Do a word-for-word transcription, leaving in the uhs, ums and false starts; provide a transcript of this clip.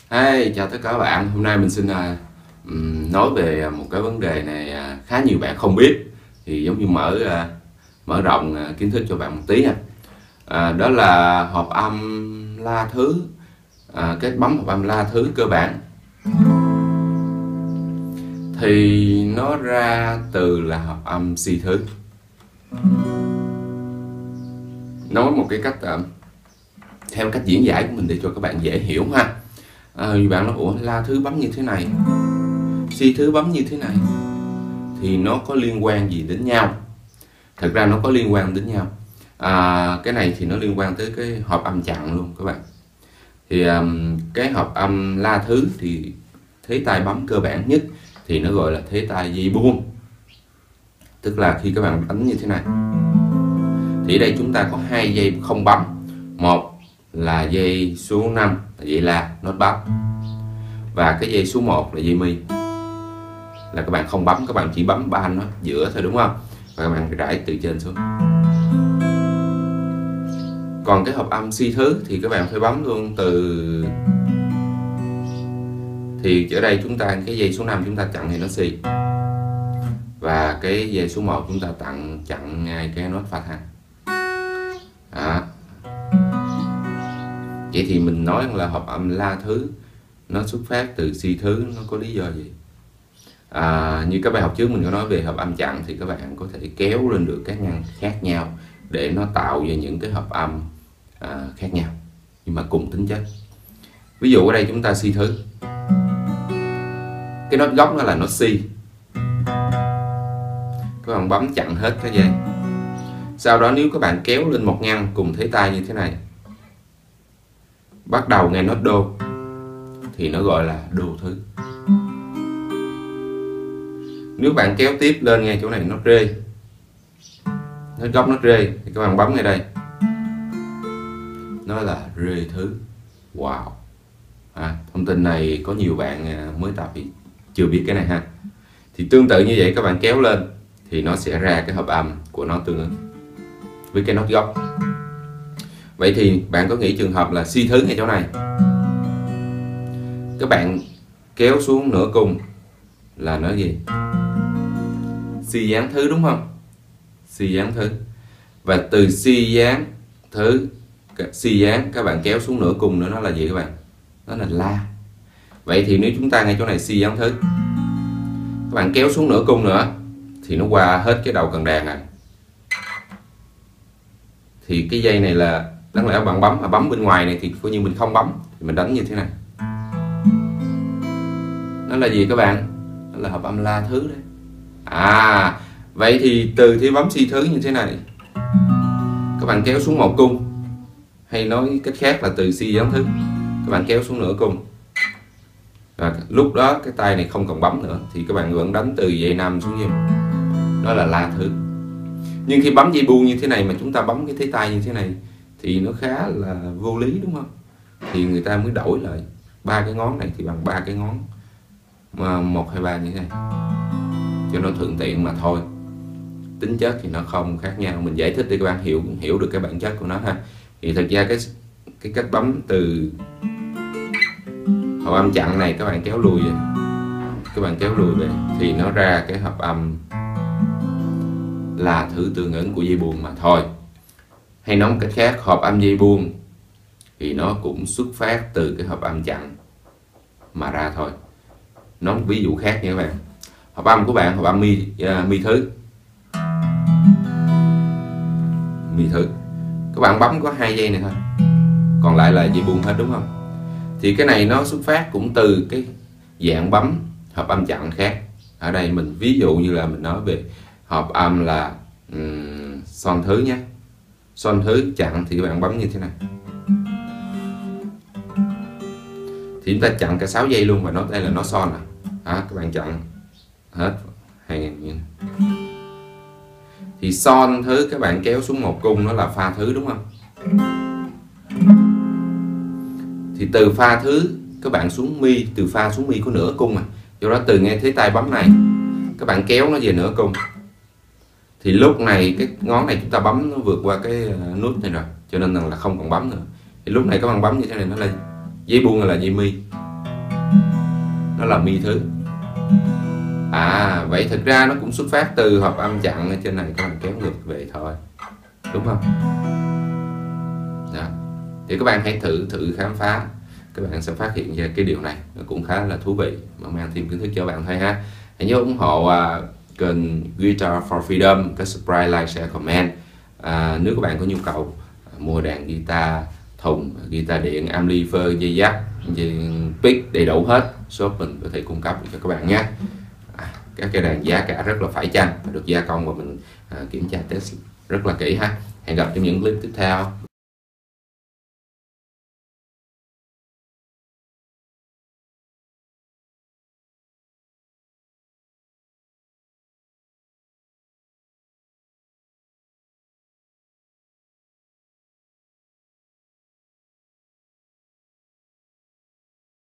Hey, chào tất cả các bạn. Hôm nay mình xin uh, nói về một cái vấn đề này uh, khá nhiều bạn không biết, thì giống như mở uh, mở rộng uh, kiến thức cho bạn một tí nha. Uh, đó là hợp âm la thứ, uh, cái bấm hợp âm la thứ cơ bản thì nó ra từ là hợp âm si thứ. Nói một cái cách uh, theo cách diễn giải của mình để cho các bạn dễ hiểu ha. À, bạn nói ủa la thứ bấm như thế này, si thứ bấm như thế này thì nó có liên quan gì đến nhau? Thật ra nó có liên quan đến nhau. À, cái này thì nó liên quan tới cái hợp âm chặn luôn các bạn. Thì um, cái hợp âm la thứ thì thế tay bấm cơ bản nhất thì nó gọi là thế tay dây buông. Tức là khi các bạn đánh như thế này thì ở đây chúng ta có hai dây không bấm. Một là dây số năm là dây la, nốt bấm, và cái dây số một là dây mi, là các bạn không bấm, các bạn chỉ bấm ba nốt giữa thôi, đúng không? Và các bạn rải từ trên xuống. Còn cái hợp âm si thứ thì các bạn phải bấm luôn từ, thì ở đây chúng ta cái dây số năm chúng ta chặn thì nó si, và cái dây số một chúng ta tặng chặn ngay cái nốt pha than. Đó. Vậy thì mình nói là hợp âm la thứ nó xuất phát từ si thứ, nó có lý do gì? À, như các bài học trước mình có nói về hợp âm chặn thì các bạn có thể kéo lên được các ngăn khác nhau để nó tạo ra những cái hợp âm à, khác nhau nhưng mà cùng tính chất. Ví dụ ở đây chúng ta si thứ, cái nốt gốc nó là nốt si, các bạn bấm chặn hết cái dây. Sau đó nếu các bạn kéo lên một ngăn cùng thế tay như thế này, bắt đầu nghe nốt đô thì nó gọi là đô thứ. Nếu bạn kéo tiếp lên ngay chỗ này nốt rê, nốt gốc nốt rê thì các bạn bấm ngay đây, nó là rê thứ. Wow. À, thông tin này có nhiều bạn mới tập thì chưa biết cái này ha. Thì tương tự như vậy, các bạn kéo lên thì nó sẽ ra cái hợp âm của nó tương ứng với cái nốt gốc. Vậy thì bạn có nghĩ trường hợp là si thứ ngay chỗ này, các bạn kéo xuống nửa cung là nó gì? Si giáng thứ, đúng không? Si giáng thứ. Và từ si giáng thứ, si giáng các bạn kéo xuống nửa cung nữa, nó là gì các bạn? Nó là la. Vậy thì nếu chúng ta ngay chỗ này si giáng thứ, các bạn kéo xuống nửa cung nữa thì nó qua hết cái đầu cần đàn này. Thì cái dây này là đáng lẽ bạn bấm, mà bấm bên ngoài này thì coi như mình không bấm, thì mình đánh như thế này. Nó là gì các bạn? Nó là hợp âm la thứ đấy. À, vậy thì từ khi bấm si thứ như thế này, các bạn kéo xuống một cung, hay nói cách khác là từ si giáng thứ, các bạn kéo xuống nửa cung. Và lúc đó cái tay này không còn bấm nữa thì các bạn vẫn đánh từ dây năm xuống dây, đó là la thứ. Nhưng khi bấm dây buông như thế này mà chúng ta bấm cái thế tay như thế này thì nó khá là vô lý, đúng không? Thì người ta mới đổi lại ba cái ngón này thì bằng ba cái ngón mà một hai ba như thế này cho nó thuận tiện mà thôi. Tính chất thì nó không khác nhau, mình giải thích để các bạn hiểu hiểu được cái bản chất của nó ha. Thì thật ra cái cái cách bấm từ hợp âm chặn này các bạn kéo lùi về, các bạn kéo lùi về thì nó ra cái hợp âm là thứ tương ứng của dây buông mà thôi. Hay nói một cách khác, hợp âm dây buông thì nó cũng xuất phát từ cái hợp âm chặn mà ra thôi. Nói một ví dụ khác nha các bạn. Hợp âm của bạn, hợp âm mi, uh, mi thứ, mi thứ, các bạn bấm có hai dây này thôi, còn lại là dây buông hết, đúng không? Thì cái này nó xuất phát cũng từ cái dạng bấm hợp âm chặn khác. Ở đây mình ví dụ như là mình nói về hợp âm là um, son thứ nhé. Son thứ chặn thì các bạn bấm như thế này, thì chúng ta chặn cả sáu dây luôn, và nó đây là nó son à. Đó, các bạn chặn hết hai ngàn như này. Thì son thứ các bạn kéo xuống một cung, nó là pha thứ, đúng không? Thì từ pha thứ các bạn xuống mi, từ pha xuống mi có nửa cung mà, do đó từ ngay thế tay bấm này các bạn kéo nó về nửa cung, thì lúc này cái ngón này chúng ta bấm nó vượt qua cái nút này rồi, cho nên là không còn bấm nữa. Thì lúc này các bạn bấm như thế này, nó là dây buông là dây mi, nó là mi thứ. À, vậy thực ra nó cũng xuất phát từ hợp âm chặn ở trên này, các bạn kéo ngược về thôi, đúng không? Đó. Thì các bạn hãy thử thử khám phá, các bạn sẽ phát hiện ra cái điều này nó cũng khá là thú vị, mà mang thêm kiến thức cho bạn thôi ha. Hãy nhớ ủng hộ uh, kênh Guitar for Freedom, cái subscribe, like, share, comment. À, nếu các bạn có nhu cầu uh, mua đàn guitar thùng, guitar điện, amplifier, dây dắt, dây pick đầy đủ hết, shop mình có thể cung cấp cho các bạn nhé. À, các cái đàn giá cả rất là phải chăng, được gia công và mình uh, kiểm tra test rất là kỹ ha. Hẹn gặp trong những clip tiếp theo.